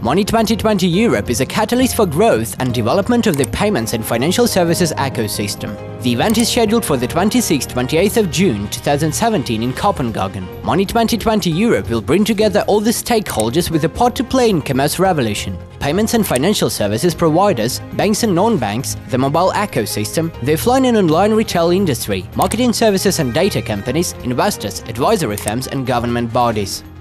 Money 2020 Europe is a catalyst for growth and development of the payments and financial services ecosystem. The event is scheduled for the 26th-28th of June 2017 in Copenhagen. Money 2020 Europe will bring together all the stakeholders with a part to play in commerce revolution. Payments and financial services providers, banks and non-banks, the mobile ecosystem, the offline and online retail industry, marketing services and data companies, investors, advisory firms and government bodies.